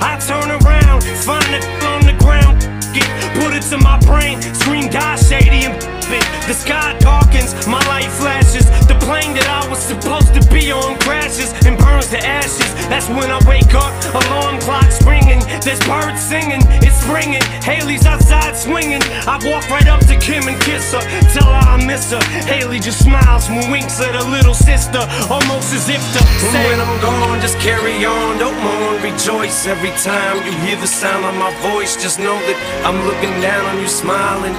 I turn around, find it on the ground, put it to my brain, scream God shady and it. The sky darkens, my light flashes. The plane that I was supposed to be on crashes and burns to ashes. That's when I wake up, alarm clock's ringing. There's birds singing, it's springing. Haley's outside swinging. I walk right up to Kim and kiss her, tell her I miss her. Haley just smiles and winks at her little sister, almost as if to say, when I'm gone, just carry on, don't mourn, rejoice. Every time you hear the sound of my voice, just know that I'm looking down on you, smiling.